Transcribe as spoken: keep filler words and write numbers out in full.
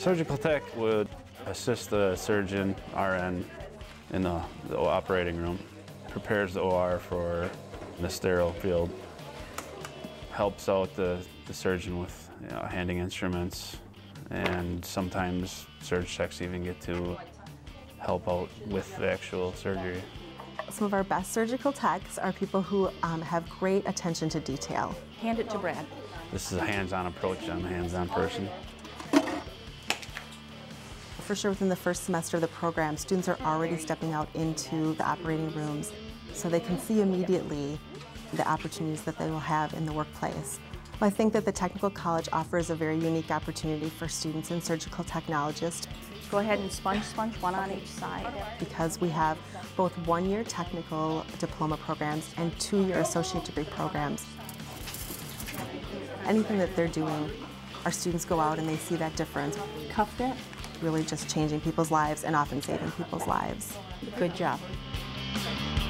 Surgical tech would assist the surgeon, R N, in the, the operating room. Prepares the O R for the sterile field. Helps out the, the surgeon with you know, handing instruments, and sometimes surge techs even get to help out with the actual surgery. Some of our best surgical techs are people who um, have great attention to detail. Hand it to Brad. This is a hands-on approach. I'm a hands-on person. For sure, within the first semester of the program, students are already stepping out into the operating rooms, so they can see immediately the opportunities that they will have in the workplace. I think that the technical college offers a very unique opportunity for students in surgical technologists. Go ahead and sponge, sponge, one on each side. Because we have both one-year technical diploma programs and two-year associate degree programs. Anything that they're doing, our students go out and they see that difference. Cuff fit. Really just changing people's lives and often saving people's lives. Good job.